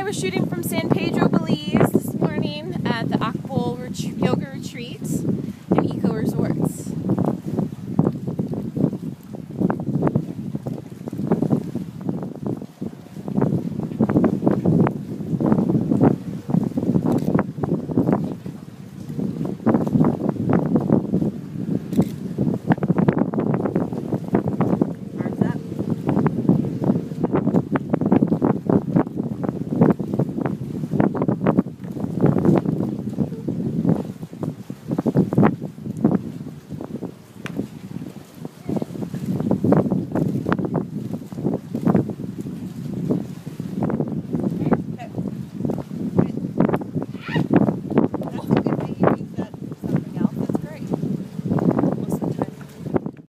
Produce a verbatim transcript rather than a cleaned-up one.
photoshooting from San Pedro, Belize this morning at the Ak'Bol ret yoga retreat and eco resorts.